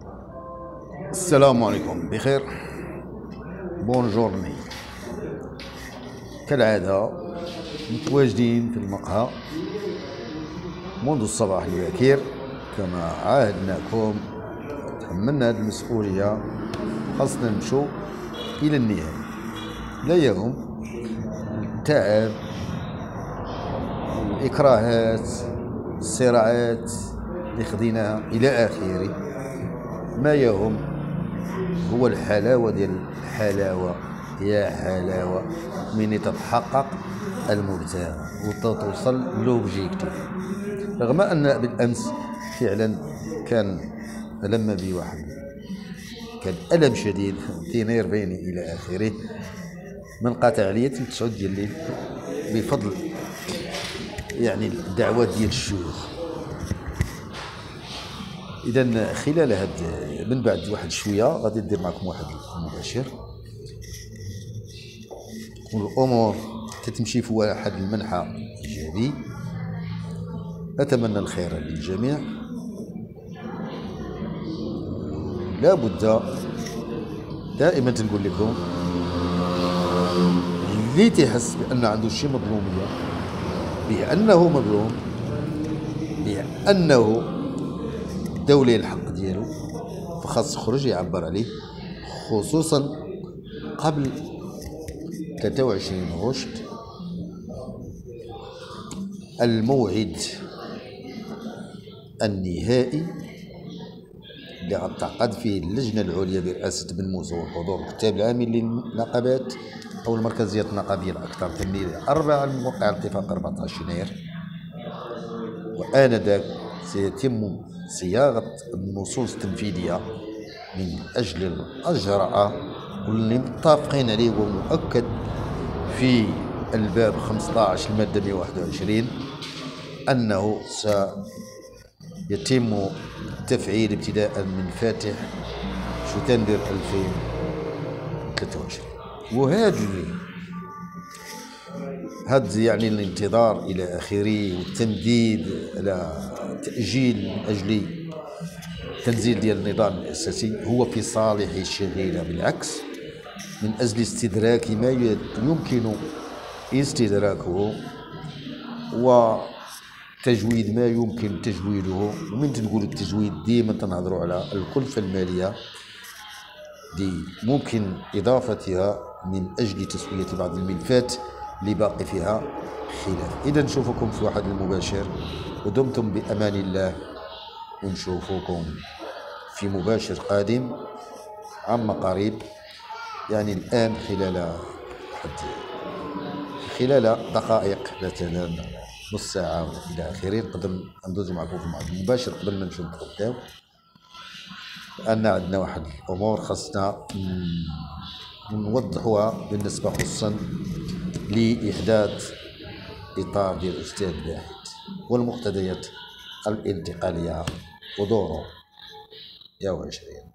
السلام عليكم، بخير. بونجورني. كالعادة متواجدين في المقهى منذ الصباح الباكر كما عاهدناكم. تحملنا هذه المسؤولية، خاصنا نمشو إلى النهاية. لا يهم التعب، الإكراهات، الصراعات اللي خديناها إلى آخره. ما يهم هو الحلاوة ديال الحلاوة. يا حلاوة من تتحقق المبتغى وتوصل لوبجيكتيف. رغم أن بالأمس فعلا كان ألم بي واحد، كان ألم شديد تينيرفيني إلى آخره من قاطع عليا 9 ديال الليل بفضل يعني الدعوات ديال الشيوخ. إذا خلال هاد من بعد واحد شوية غادي ندير معكم واحد المباشر والأمور تتمشي في واحد المنحى إيجابي. أتمنى الخير للجميع. لا بد دائما تنقول لكم اللي تيحس بأن عنده شي مظلومية، بأنه مظلوم، بأنه الدولة الحق ديالو، فخاص يخرج يعبر عليه، خصوصا قبل 23 غشت الموعد النهائي اللي غتعقد فيه اللجنة العليا برئاسة بن موسى وحضور الكتاب العامين للنقابات أو المركزيات النقابية الأكثر تمليلا 4 الموقع الاتفاق 14 يناير. وآنذاك سيتم صياغة النصوص التنفيذية من أجل الأجراء واللي متفقين عليه ومؤكد في الباب 15 المادة 121 أنه سيتم التفعيل ابتداء من فاتح شتنبر 2023. وهذا يعني الانتظار إلى آخره والتمديد على تأجيل من أجل تنزيل ديال النظام الأساسي هو في صالح الشغيلة، بالعكس من أجل استدراك ما يمكن استدراكه وتجويد ما يمكن تجويده. ومن تنقول التجويد ديما تنهضروا على الكلفة المالية دي ممكن إضافتها من أجل تسوية بعض الملفات اللي باقي فيها خلاف. إذا نشوفكم في واحد المباشر ودمتم بأمان الله، ونشوفكم في مباشر قادم عما قريب، يعني الآن خلال دقائق مثلا نص ساعة إلى آخره نقدر ندوز معكم في معرض مباشر قبل ما نمشيو نتغداو، لأن عندنا واحد الأمور خاصنا نوضحوها بالنسبة خصوصا لإحداث إطار ديال الأستاذ باحث والمقتضيات الانتقالية ودوره يا 20.